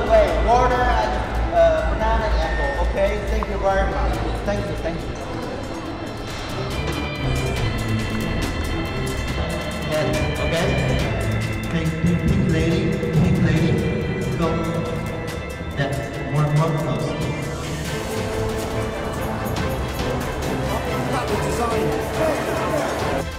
away. Water and banana apple. Okay, thank you very much. Thank you, thank you. Yes, okay. Pink lady, go. Yeah, more close. That was designed.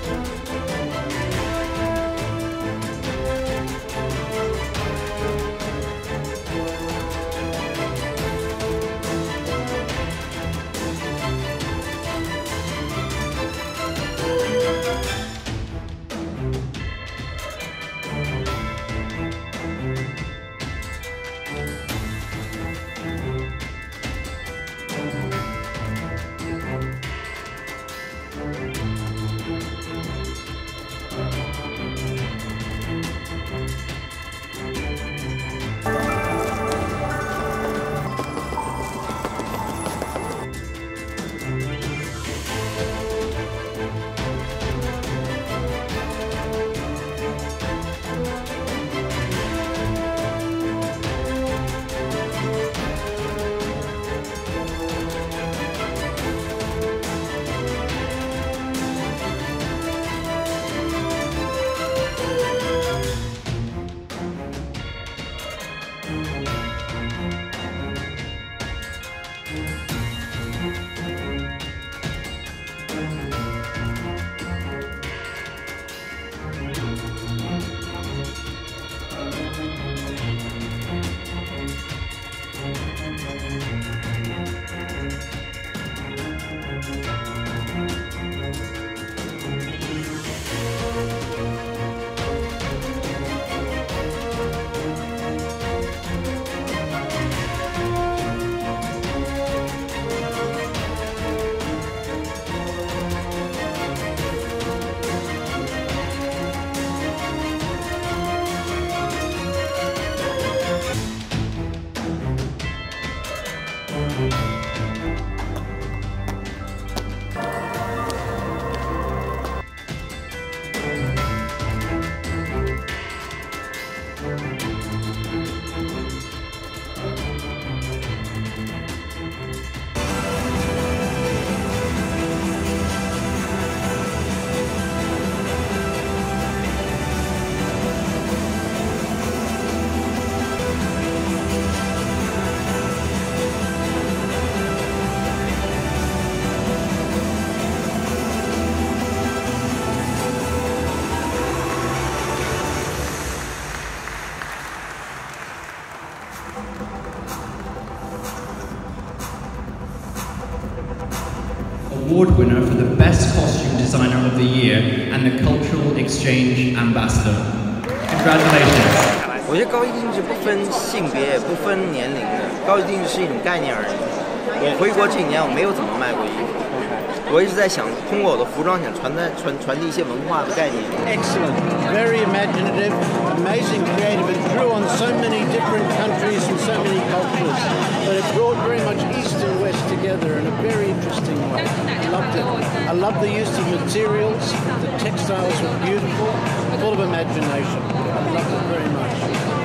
Award winner for the Best Costume Designer of the Year and the Cultural Exchange Ambassador. Congratulations. 我觉得高一定制不分性别，不分年龄的，高一定制是一种概念而已。我回国这几年我没有怎么卖过衣服，我一直在想通过我的服装想传递一些文化的概念。 Excellent, very imaginative, amazing creative. It drew on so many different countries and so many cultures, but it brought very much East and West together in a very interesting way. I loved it. I loved the use of materials. The textiles were beautiful, full of imagination. I loved it very much.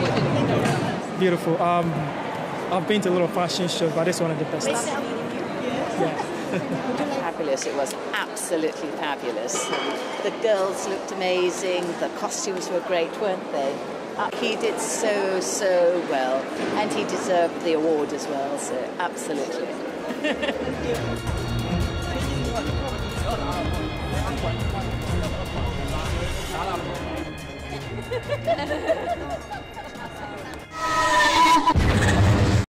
Beautiful. I've been to a little fashion show, but it's one of the best. Yeah. Fabulous. It was absolutely fabulous. The girls looked amazing. The costumes were great, weren't they? He did so well, and he deserved the award as well. So absolutely.